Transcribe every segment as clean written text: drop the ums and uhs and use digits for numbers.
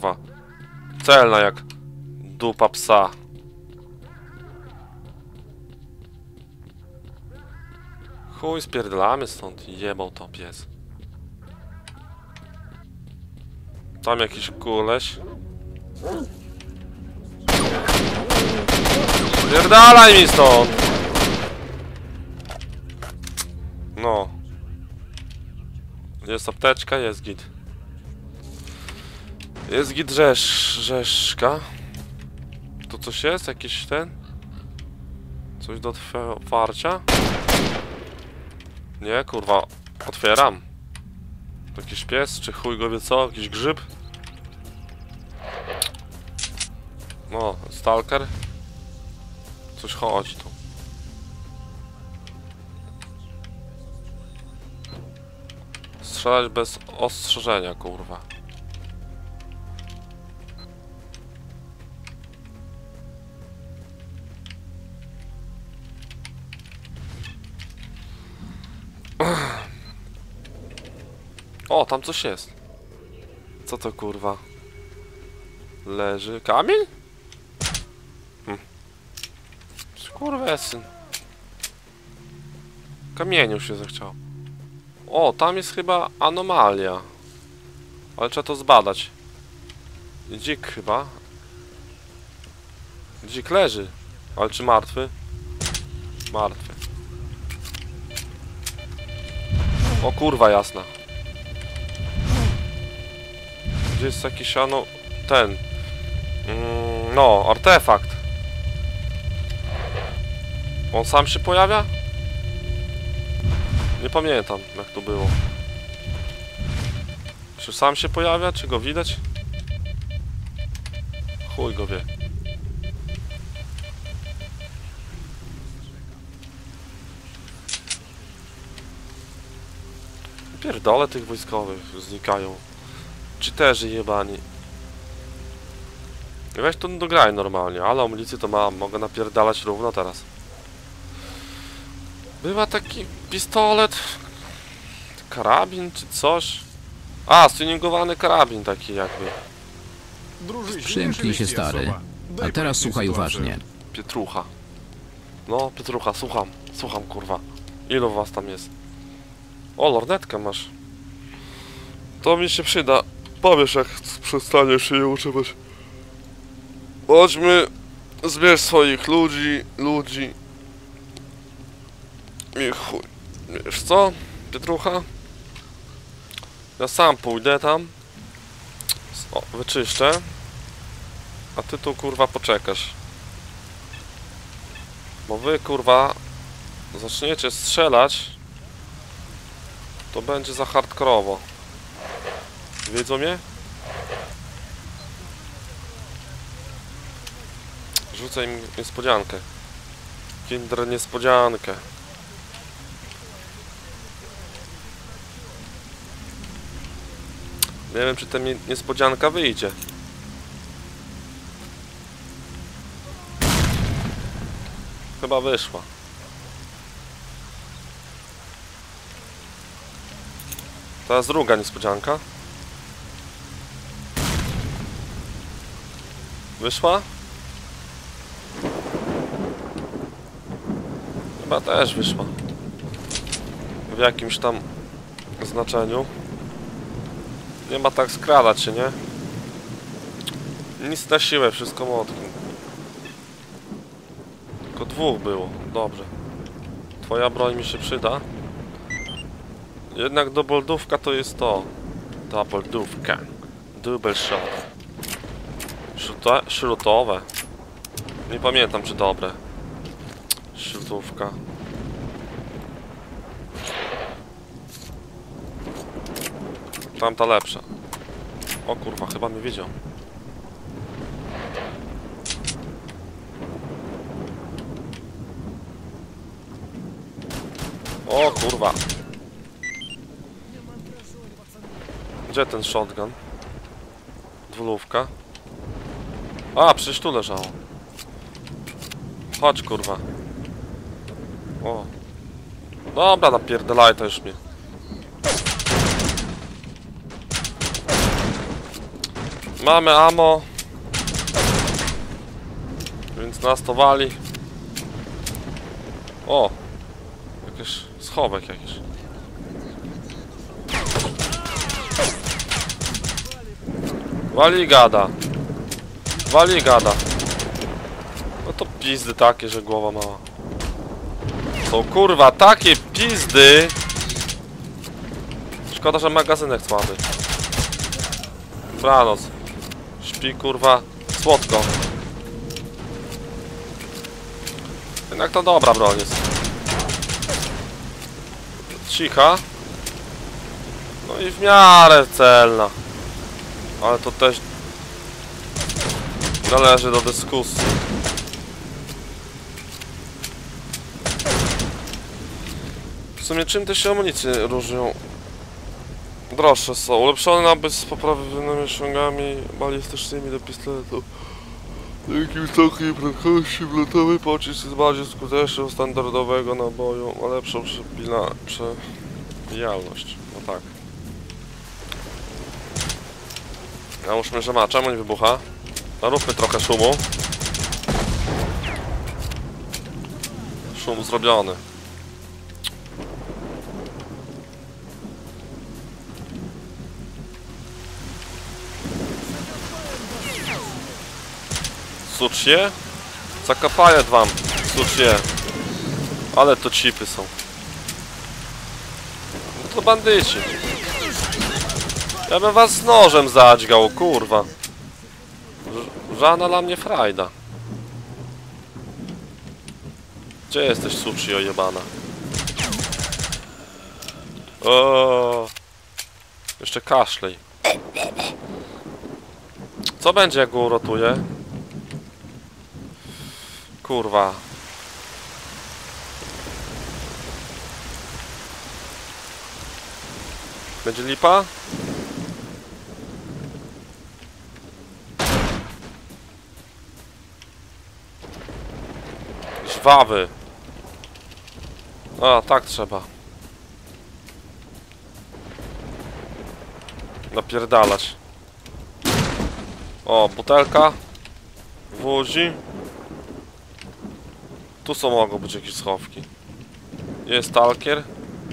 kurwa. Celna jak dupa psa. Chuj, spierdolamy stąd. Jebał to pies. Tam jakiś koleś. Spierdalaj mi stąd! No. Jest apteczka, jest git. Jest git rzeszka. Tu coś jest? Jakiś ten? Coś do otwarcia? Nie, kurwa. Otwieram. To jakiś pies, czy chuj go wie co? Jakiś grzyb? No, stalker. Coś chodzi tu. Strzelać bez ostrzeżenia, kurwa. O, tam coś jest. Co to, kurwa? Leży. Kamień? Kurwa, syn. Kamieniu się zachciał. O, tam jest chyba anomalia. Ale trzeba to zbadać. Dzik chyba. Dzik leży. Ale czy martwy? Martwy. O kurwa jasna. Gdzie jest jakiś ten. No, artefakt. On sam się pojawia? Nie pamiętam jak to było. Czy sam się pojawia? Czy go widać? Chuj go wie. Pierdolę tych wojskowych znikają. Cheaterzy jebani. Weź to dograj normalnie, ale amunicję to mam. Mogę napierdalać równo teraz. Bywa taki pistolet. Karabin czy coś. A, stuningowany karabin taki jakby. Przymknij się, stary. A teraz słuchaj uważnie. Pietrucha. No, Pietrucha, słucham. Słucham, kurwa. Ilu was tam jest? O, lornetkę masz. To mi się przyda. Powiesz, jak przestaniesz się używać. Chodźmy. Zbierz swoich ludzi. I chuj. Wiesz co, Pietrucha? Ja sam pójdę tam. O, wyczyszczę. A ty tu, kurwa, poczekasz. Bo wy, kurwa, zaczniecie strzelać, to będzie za hardkorowo. Wiedzą mnie? Rzucę im niespodziankę. Kinder niespodziankę. Nie wiem, czy ta niespodzianka wyjdzie. Chyba wyszła. Teraz druga niespodzianka. Wyszła? Chyba też wyszła. W jakimś tam znaczeniu. Nie ma tak skradać się, nie? Nic na siłę, wszystko młotkiem. Tylko dwóch było, dobrze. Twoja broń mi się przyda. Jednak doboldówka to jest to. Doboldówka. Double shot. Śrutowe. Nie pamiętam, czy dobre. Śrutówka. Tamta lepsza. O kurwa, chyba mnie widział. O kurwa. Gdzie ten shotgun? Dwulówka. A, przecież tu leżało. Chodź kurwa. O. Dobra, napierdalaj to już mnie. Mamy ammo. Więc nas to wali. O! Jakiś schowek jakiś. Wali gada. Wali gada. No to pizdy takie, że głowa mała. Są kurwa takie pizdy. Szkoda, że magazynek słaby. Dobranoc. Śpi kurwa słodko. Jednak to dobra broń jest. Cicha. No i w miarę celna. Ale to też należy do dyskusji. W sumie czym te się amunicje różnią? Droższe są. Ulepszone nabyt z poprawionymi osiągami balistycznymi do pistoletu. Dzięki wysokiej prędkości wlotowej pocisk jest bardziej skuteczny od standardowego naboju, ma lepszą przebijalność. No tak. Załóżmy, że ma. Czemu nie wybucha? Naróbmy trochę szumu. Szum zrobiony. Sucznie? Zakapaję wam, sucznie. Ale to cipy są. No to bandyci. Ja bym was z nożem zadźgał, kurwa. Żadna dla mnie frajda. Gdzie jesteś, suci ojebana? O, jeszcze kaszlej. Co będzie, jak go uratuję? Kurwa. Będzie lipa? Żwawy. A, tak trzeba. Napierdalać. O, butelka. Wózi. Tu są, mogą być jakieś schowki. Jest stalker.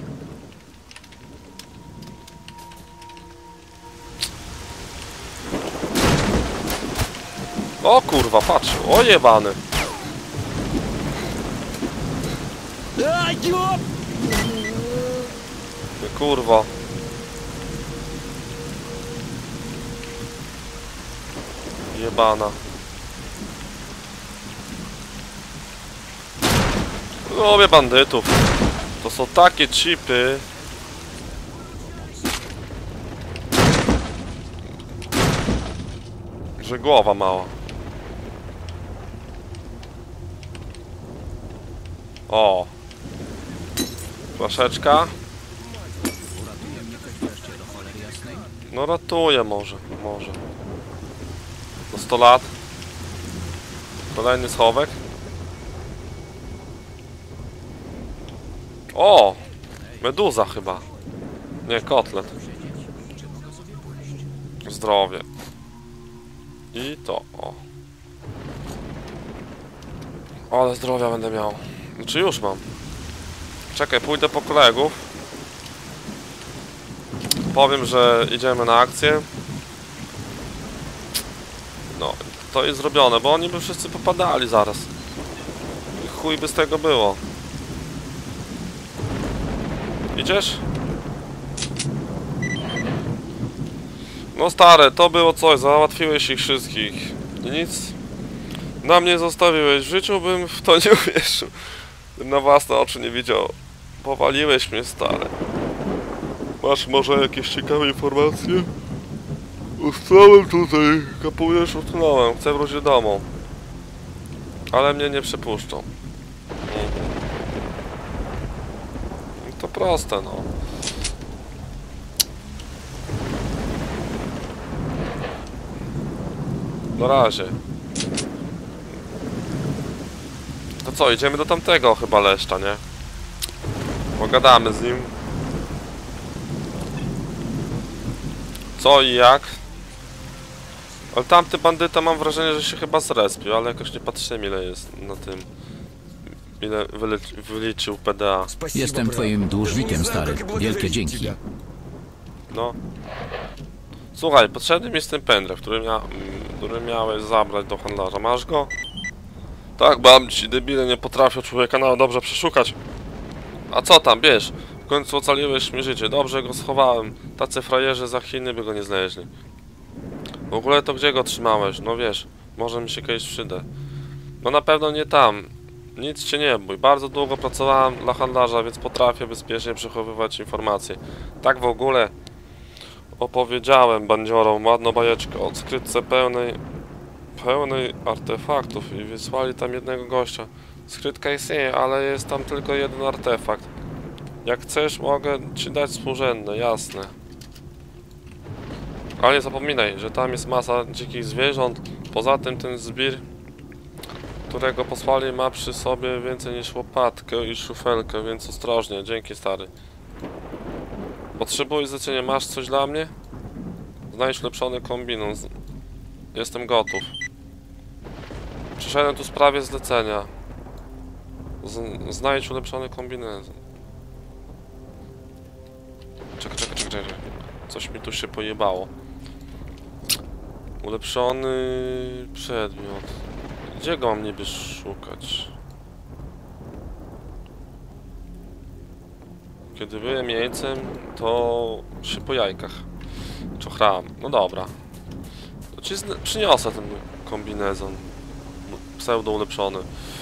O kurwa, patrz. O jebany. Kurwa. Jebana. Lubię bandytów. To są takie chipy. Że głowa mała. O. Flaszeczka. No ratuje może. Może. Do 100 lat. Kolejny schowek. O! Meduza chyba. Nie, kotlet. Zdrowie. I to, o. Ale zdrowia będę miał. Znaczy już mam. Czekaj, pójdę po kolegów. Powiem, że idziemy na akcję. No, to jest zrobione, bo oni by wszyscy popadali zaraz. I chuj by z tego było. Idziesz? No stare, to było coś, załatwiłeś ich wszystkich. I nic na mnie zostawiłeś. W życiu bym w to nie uwierzył. Bym na własne oczy nie widział. Powaliłeś mnie, stary. Masz może jakieś ciekawe informacje? Ustałem tutaj, kapujesz, utknąłem, chcę wrócić do domu. Ale mnie nie przepuszczą. To proste, no. Na razie. To co, idziemy do tamtego chyba leszcza, nie? Pogadamy z nim. Co i jak? Ale tamty bandyta mam wrażenie, że się chyba zrespił, ale jakoś nie patrzyłem ile jest na tym. Ile wyliczył PDA. Jestem twoim dłużnikiem, stary. Wielkie dzięki. No. Słuchaj, potrzebny mi jest ten pendrive, który miałeś zabrać do handlarza. Masz go? Tak, mam ci debile nie potrafią człowieka nawet dobrze przeszukać. A co tam, bierz? W końcu ocaliłeś mi życie, dobrze go schowałem. Tacy frajerzy za Chiny by go nie znaleźli. W ogóle to gdzie go trzymałeś? No wiesz, może mi się kiedyś przyda. No na pewno nie tam. Nic się nie bój. Bardzo długo pracowałem dla handlarza, więc potrafię bezpiecznie przechowywać informacje. Tak w ogóle opowiedziałem bandziorom ładną bajeczkę o skrytce pełnej artefaktów i wysłali tam jednego gościa. Skrytka istnieje, ale jest tam tylko jeden artefakt. Jak chcesz, mogę ci dać współrzędne, jasne. Ale nie zapominaj, że tam jest masa dzikich zwierząt. Poza tym ten zbir, którego posłali, ma przy sobie więcej niż łopatkę i szufelkę, więc ostrożnie. Dzięki, stary. Potrzebuję zlecenia. Masz coś dla mnie? Znajdź ulepszony kombinezon. Jestem gotów. Przyszedłem tu w sprawie zlecenia. Znajdź ulepszony kombinezon. Czekaj. Coś mi tu się pojebało. Ulepszony przedmiot. Gdzie go mam niby szukać? Kiedy byłem jeńcem, to się po jajkach czochrałem. No dobra. To ci przyniosę ten kombinezon. Pseudo ulepszony.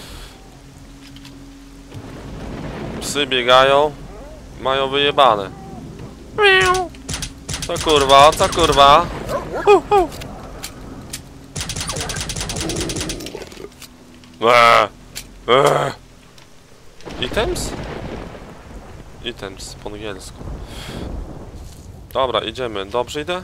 Psy biegają. Mają wyjebane. Co kurwa, co kurwa? Items? Items po angielsku. Dobra, idziemy. Dobrze idę?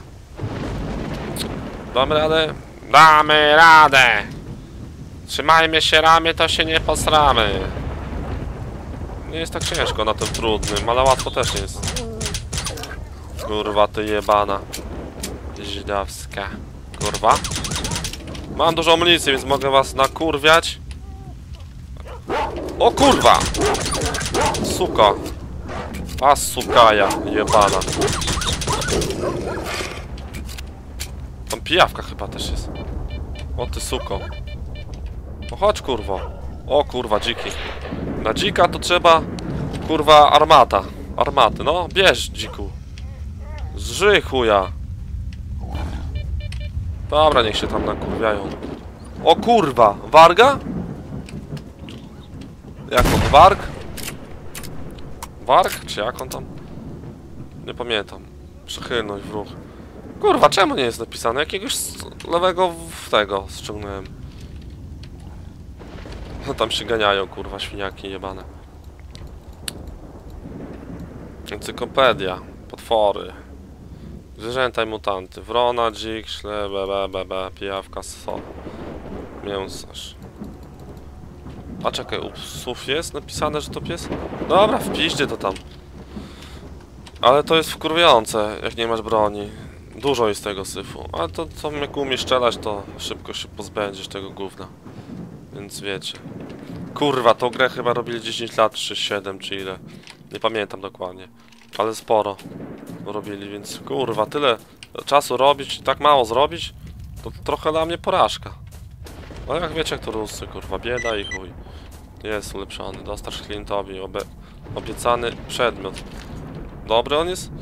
Damy radę? Damy radę! Trzymajmy się ramy, to się nie posramy. Nie jest tak ciężko na tym trudnym, ale łatwo też nie jest. Kurwa, ty jebana. Żydowska. Kurwa. Mam dużo amunicji, więc mogę was nakurwiać. O kurwa! Suka. A sukaja jebana. Tam pijawka chyba też jest. O ty suko. No chodź kurwo. O kurwa, dziki. Na dzika to trzeba kurwa armata. Armaty, no bierz dziku. Zżyj chuja. Dobra, niech się tam nakurwiają. O kurwa, warga? Jak on, warg? Warg? Czy jak on tam? Nie pamiętam. Przychylność w ruch. Kurwa, czemu nie jest napisane? Jakiegoś lewego w tego ściągnąłem. No tam się ganiają, kurwa, świniaki jebane. Encyklopediia. Potwory. Zwierzęta i mutanty. Wrona, dzik, szle, pijawka, mięsarz. A czekaj, u psów jest napisane, że to pies? Dobra, w piździe to tam. Ale to jest wkurwiające, jak nie masz broni. Dużo jest tego syfu. Ale to co jak umiesz strzelać, to szybko się pozbędziesz tego gówna. Więc wiecie. Kurwa, tą grę chyba robili 10 lat, czy 7, czy ile. Nie pamiętam dokładnie. Ale sporo robili, więc kurwa, tyle czasu robić, tak mało zrobić, to trochę dla mnie porażka. No jak wiecie, jak to Ruscy, kurwa, bieda i chuj. Jest ulepszony, dostasz klientowi obiecany przedmiot. Dobry on jest?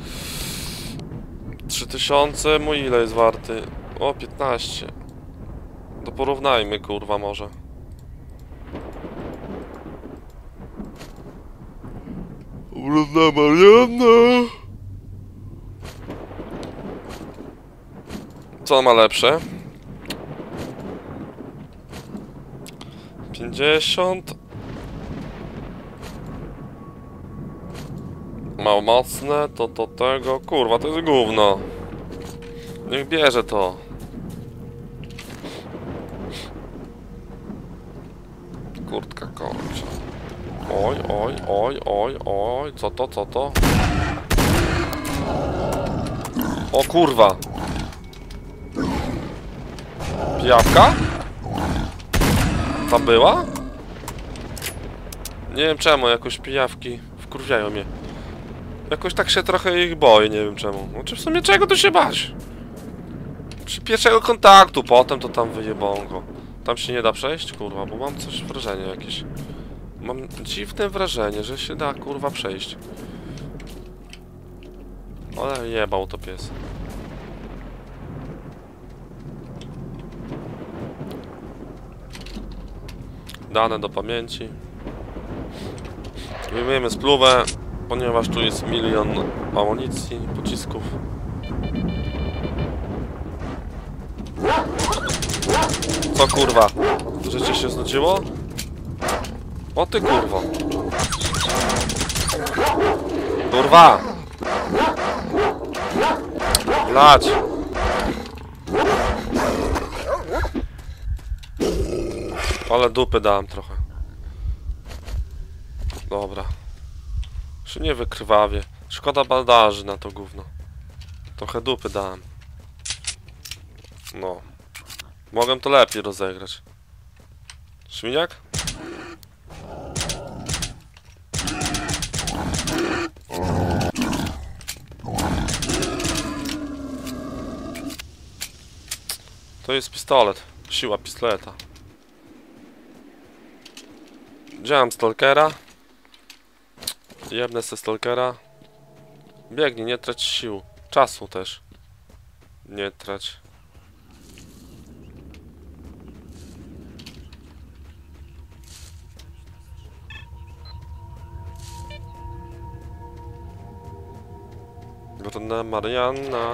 3000, mój ile jest warty? O, 15. To porównajmy, kurwa, może. Brudna Marianna. Co ma lepsze? 50. Mało mocne, to tego. Kurwa, to jest gówno. Niech bierze to. Kurtka kończy. Oj. Co to? O kurwa. Pijawka? Tam była? Nie wiem czemu, jakoś pijawki wkurwiają mnie. Jakoś tak się trochę ich boję, nie wiem czemu. Znaczy w sumie czego tu się bać? Przy pierwszego kontaktu, potem to tam wyjebongo. Tam się nie da przejść, kurwa, bo mam coś, wrażenie jakieś. Mam dziwne wrażenie, że się da, kurwa, przejść. Ale jebał to pies. Dane do pamięci. Wyjmujemy spluwę, ponieważ tu jest 1 000 000 amunicji, pocisków. Co kurwa? Życie się znudziło? O ty kurwo. Kurwa! Lać! Ale dupy dałem trochę. Dobra. Się nie wykrwawię. Szkoda bandaży na to gówno. Trochę dupy dałem. No. Mogłem to lepiej rozegrać. Świniak? To jest pistolet. Siła pistoleta. Wziąłem stalkera. Jebnę se stalkera. Biegnij, nie trać sił. Czasu też. Nie trać. Brudna Marianna.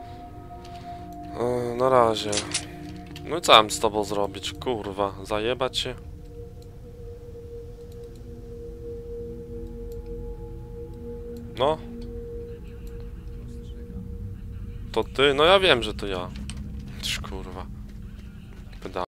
Na razie. No i co mam z tobą zrobić? Kurwa, zajebać się? No. To ty? No ja wiem, że to ja. Kurwa.